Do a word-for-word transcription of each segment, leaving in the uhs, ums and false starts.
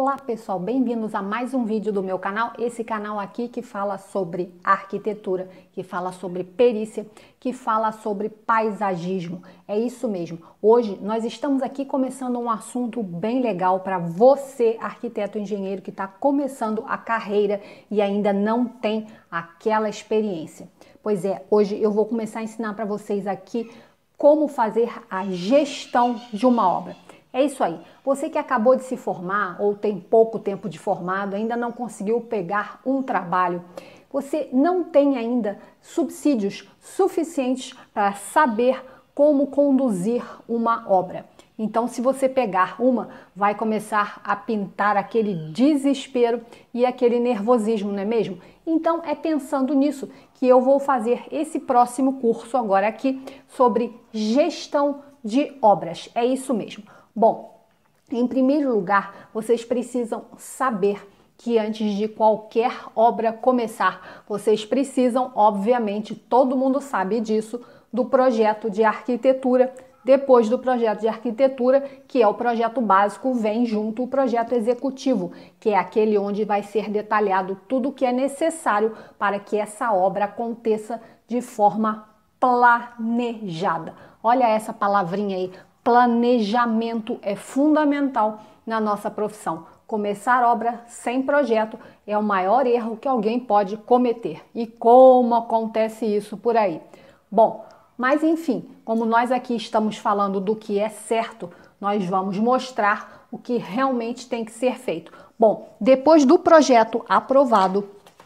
Olá pessoal, bem-vindos a mais um vídeo do meu canal, esse canal aqui que fala sobre arquitetura, que fala sobre perícia, que fala sobre paisagismo, é isso mesmo. Hoje nós estamos aqui começando um assunto bem legal para você, arquiteto engenheiro, que está começando a carreira e ainda não tem aquela experiência. Pois é, hoje eu vou começar a ensinar para vocês aqui como fazer a gestão de uma obra. É isso aí. Você que acabou de se formar ou tem pouco tempo de formado, ainda não conseguiu pegar um trabalho, você não tem ainda subsídios suficientes para saber como conduzir uma obra. Então, se você pegar uma, vai começar a pintar aquele desespero e aquele nervosismo, não é mesmo? Então, é pensando nisso que eu vou fazer esse próximo curso agora aqui sobre gestão de obras. É isso mesmo. Bom, em primeiro lugar, vocês precisam saber que antes de qualquer obra começar, vocês precisam, obviamente, todo mundo sabe disso, do projeto de arquitetura. Depois do projeto de arquitetura, que é o projeto básico, vem junto o projeto executivo, que é aquele onde vai ser detalhado tudo o que é necessário para que essa obra aconteça de forma planejada. Olha essa palavrinha aí. Planejamento é fundamental na nossa profissão. Começar obra sem projeto é o maior erro que alguém pode cometer. E como acontece isso por aí? Bom, mas enfim, como nós aqui estamos falando do que é certo, nós vamos mostrar o que realmente tem que ser feito. Bom, depois do projeto aprovado,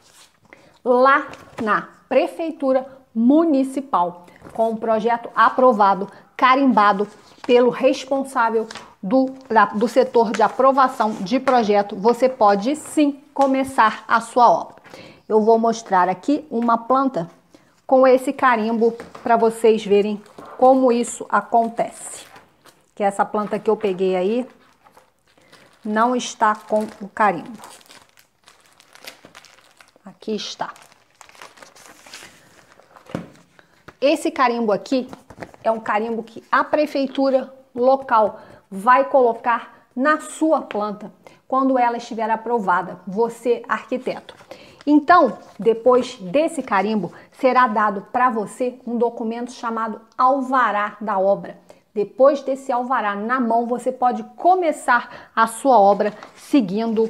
lá na Prefeitura Municipal, com o projeto aprovado, carimbado pelo responsável do, da, do setor de aprovação de projeto, você pode sim começar a sua obra. Eu vou mostrar aqui uma planta com esse carimbo para vocês verem como isso acontece. Que essa planta que eu peguei aí não está com o carimbo. Aqui está. Esse carimbo aqui é um carimbo que a prefeitura local vai colocar na sua planta quando ela estiver aprovada, você arquiteto. Então, depois desse carimbo, será dado para você um documento chamado alvará da obra. Depois desse alvará na mão, você pode começar a sua obra seguindo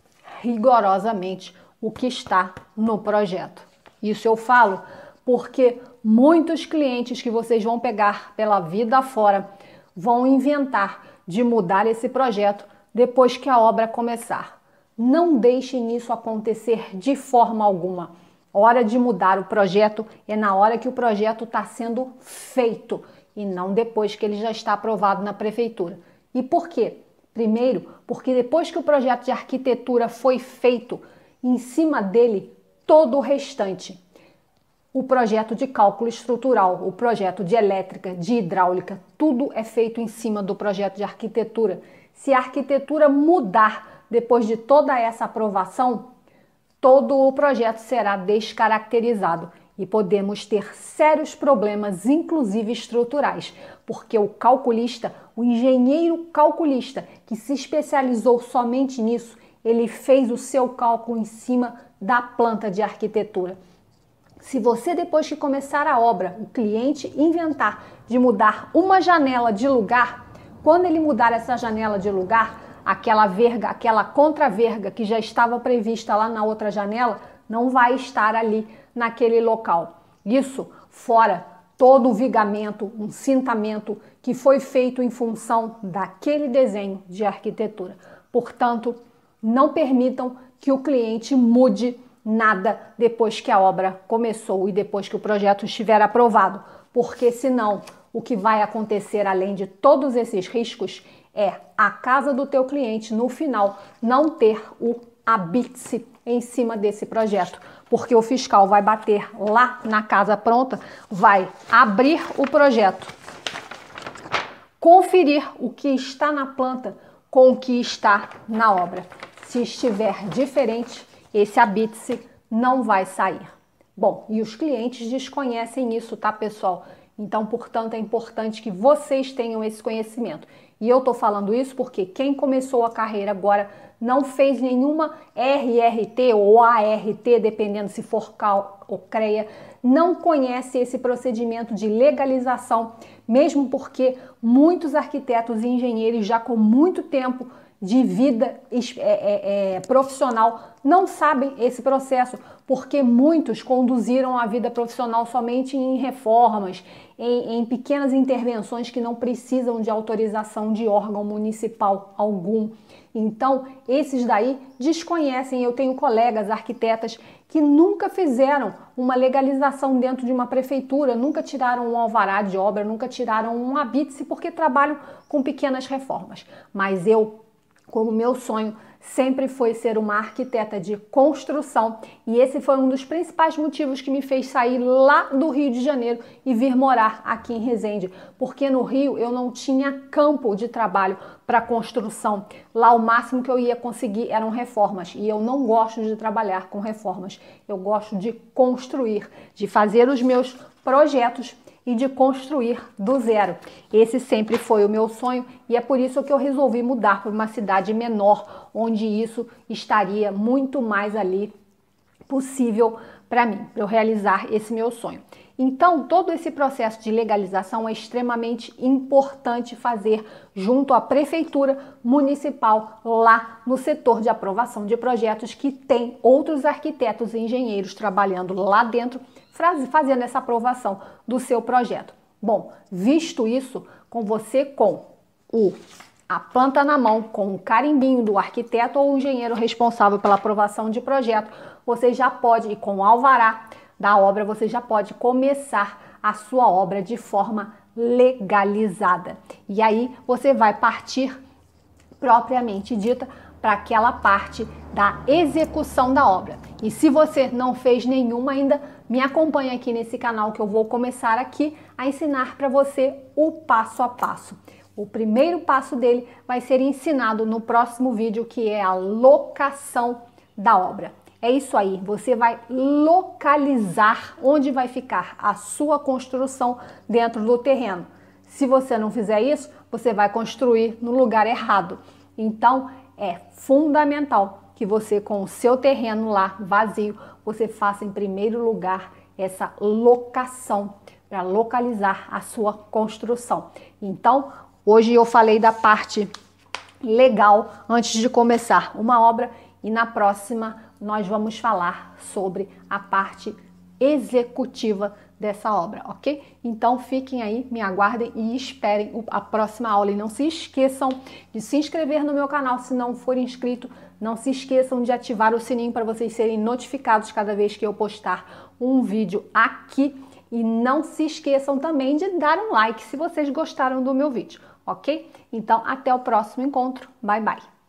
rigorosamente o que está no projeto. Isso eu falo porque muitos clientes que vocês vão pegar pela vida afora vão inventar de mudar esse projeto depois que a obra começar. Não deixem isso acontecer de forma alguma. Hora de mudar o projeto é na hora que o projeto está sendo feito e não depois que ele já está aprovado na prefeitura. E por quê? Primeiro, porque depois que o projeto de arquitetura foi feito, em cima dele todo o restante, o projeto de cálculo estrutural, o projeto de elétrica, de hidráulica, tudo é feito em cima do projeto de arquitetura. Se a arquitetura mudar depois de toda essa aprovação, todo o projeto será descaracterizado e podemos ter sérios problemas, inclusive estruturais, porque o calculista, o engenheiro calculista que se especializou somente nisso, ele fez o seu cálculo em cima da planta de arquitetura. Se você, depois que começar a obra, o cliente inventar de mudar uma janela de lugar, quando ele mudar essa janela de lugar, aquela verga, aquela contraverga que já estava prevista lá na outra janela, não vai estar ali naquele local. Isso fora todo o vigamento, um cintamento que foi feito em função daquele desenho de arquitetura. Portanto, não permitam que o cliente mude nada depois que a obra começou e depois que o projeto estiver aprovado, porque senão o que vai acontecer além de todos esses riscos é a casa do teu cliente no final não ter o habite em cima desse projeto, porque o fiscal vai bater lá na casa pronta, vai abrir o projeto, conferir o que está na planta com o que está na obra. Se estiver diferente, esse habite não vai sair. Bom, e os clientes desconhecem isso, tá, pessoal? Então, portanto, é importante que vocês tenham esse conhecimento. E eu tô falando isso porque quem começou a carreira agora não fez nenhuma R R T ou A R T, dependendo se for cal ou CREA, não conhece esse procedimento de legalização, mesmo porque muitos arquitetos e engenheiros já com muito tempo de vida é, é, é, profissional não sabem esse processo, porque muitos conduziram a vida profissional somente em reformas, em, em pequenas intervenções que não precisam de autorização de órgão municipal algum. Então, esses daí desconhecem. Eu tenho colegas arquitetas que nunca fizeram uma legalização dentro de uma prefeitura, nunca tiraram um alvará de obra, nunca tiraram um habite-se, porque trabalham com pequenas reformas. Mas eu, como meu sonho sempre foi ser uma arquiteta de construção, e esse foi um dos principais motivos que me fez sair lá do Rio de Janeiro e vir morar aqui em Resende, porque no Rio eu não tinha campo de trabalho para construção. Lá o máximo que eu ia conseguir eram reformas, e eu não gosto de trabalhar com reformas. Eu gosto de construir, de fazer os meus projetos e de construir do zero. Esse sempre foi o meu sonho, e é por isso que eu resolvi mudar para uma cidade menor, onde isso estaria muito mais ali possível para mim, para eu realizar esse meu sonho. Então, todo esse processo de legalização é extremamente importante fazer junto à prefeitura municipal, lá no setor de aprovação de projetos, que tem outros arquitetos e engenheiros trabalhando lá dentro, fazendo essa aprovação do seu projeto. Bom, visto isso, com você com o, a planta na mão, com o carimbinho do arquiteto ou engenheiro responsável pela aprovação de projeto, você já pode, e com o alvará da obra, você já pode começar a sua obra de forma legalizada. E aí você vai partir, propriamente dita, para aquela parte da execução da obra. E se você não fez nenhuma ainda, me acompanha aqui nesse canal, que eu vou começar aqui a ensinar para você o passo a passo. O primeiro passo dele vai ser ensinado no próximo vídeo, que é a locação da obra. É isso aí, você vai localizar onde vai ficar a sua construção dentro do terreno. Se você não fizer isso, você vai construir no lugar errado. Então, é fundamental que você, com o seu terreno lá vazio, você faça em primeiro lugar essa locação, para localizar a sua construção. Então, hoje eu falei da parte legal antes de começar uma obra, e na próxima nós vamos falar sobre a parte executiva dessa obra, ok? Então fiquem aí, me aguardem e esperem a próxima aula. E não se esqueçam de se inscrever no meu canal se não for inscrito. Não se esqueçam de ativar o sininho para vocês serem notificados cada vez que eu postar um vídeo aqui. E não se esqueçam também de dar um like se vocês gostaram do meu vídeo, ok? Então até o próximo encontro. Bye, bye!